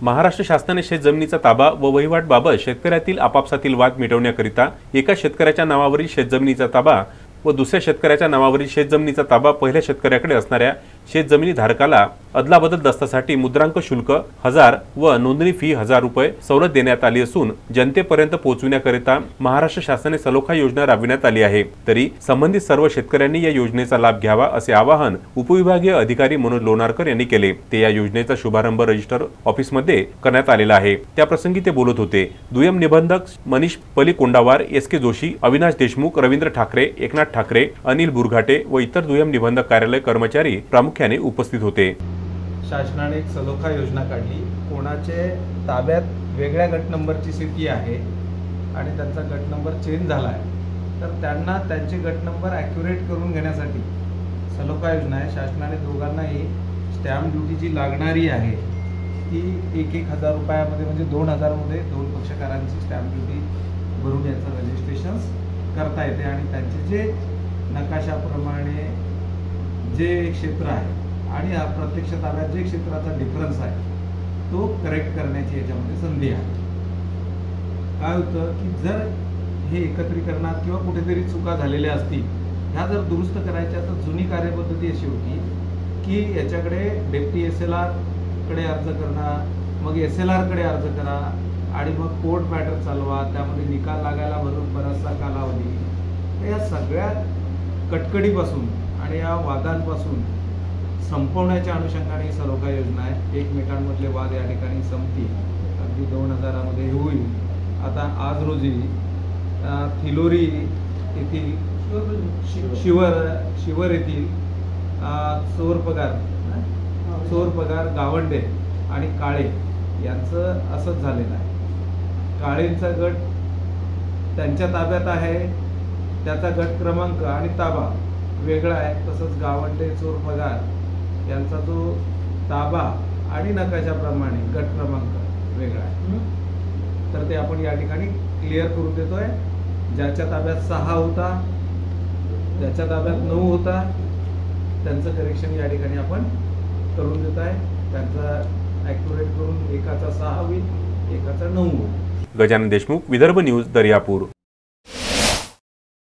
महाराष्ट्र शासनाने शेतजमिनीचा ताबा व वहिवाटबाबत शेतकऱ्यातील आपापसातील वाद मिटवण्याकरिता एका शेतकऱ्याच्या नावावरील शेतजमिनीचा ताबा व दुसऱ्या शेतकऱ्याच्या नावावरील शेतजमिनीचा ताबा पहिल्या शेतकऱ्याकडे असणाऱ्या शेतजमिनी धारकाला अदलाबदल दस्तासाठी मुद्रांक शुल्क 1000 व नोंदणी फी 1000 रुपये सवलत देण्यात आली असून जनतेपर्यंत पोहोचविण्याकरिता महाराष्ट्र शासनाने सलोखा योजना राबविण्यात आली आहे। तरी संबंधित सर्व शेतकऱ्यांनी या योजनेचा लाभ घ्यावा असे आवाहन उपविभागीय अधिकारी मनोज लोणारकर यांनी केले। ते या योजनेचा शुभारंभ रजिस्टर ऑफिसमध्ये करण्यात आलेला आहे। त्याप्रसंगी ते बोलत होते। दुय्यम निबंधक मनीष पलीकोंडावार, SK जोशी, अविनाश देशमुख, रवींद्र ठाकरे, एकनाथ ठाकरे, अनिल बुरघाटे व इतर दुय्यम निबंधक कार्यालय कर्मचारी प्रामुख्याने उपस्थित होते। शासनाने एक सलोखा योजना काढली। कोणाचे ताब्यात वेगळ्या गट नंबरची स्थिती आहे आणि त्यांचा गट नंबर चेंज झाला आहे तर त्यांना त्यांचे गट नंबर ॲक्युरेट करून घेण्यासाठी सलोखा योजना आहे। शासनाने दोघांनाही स्टॅम्प ड्युटी जी लागणारी आहे ती 1,000 रुपयामध्ये म्हणजे 2,000 मध्ये 2 पक्षकारांची स्टॅम्प ड्युटी भरून याचं रजिस्ट्रेशन करता येते आणि त्यांचे जे नकाशाप्रमाणे जे क्षेत्र आहे आणि प्रत्यक्ष ताब्यात जे क्षेत्राचा डिफरन्स आहे तो करेक्ट करण्याची याच्यामध्ये संधी आहे। काय होतं की जर हे एकत्रीकरणात किंवा कुठेतरी चुका झालेल्या असतील ह्या जर दुरुस्त करायच्या तर जुनी कार्यपद्धती अशी होती की याच्याकडे डेप्टी SLR कडे अर्ज करणं, मग SLR कडे अर्ज करा आणि मग कोर्ट मॅटर चालवा, त्यामध्ये निकाल लागायला बराचसा कालावधी। या सगळ्या कटकडीपासून आणि या वादांपासून संपवण्याच्या अनुषंगाने ही सलोखा योजना आहे। एकमेकांमधले वाद या ठिकाणी संपतील, अगदी 2000 मध्ये होईल। आता आज रोजी थिलोरी येथील शिवर येथील चोर पगार गावंडे आणि काळे यांचं असंच झालेलं आहे। काळेंचा गट त्यांच्या ताब्यात आहे, त्याचा गट क्रमांक आणि ताबा वेगळा आहे। तसंच गावंडे चोर पगार यांचा जो ताबा आणि नकाशाप्रमाणे गट क्रमांक वेगळा आहे। तर ते आपण या ठिकाणी क्लिअर करून देतोय। ज्याच्या ताब्यात 6 होता, ज्याच्या ताब्यात 9 होता, त्यांचं करेक्शन या ठिकाणी आपण करून देत आहे। त्यांचा ॲक्युरेट करून एकाचा 6 होईल, एकाचा 9 होईल। गजानन देशमुख, विदर्भ न्यूज, दर्यापूर।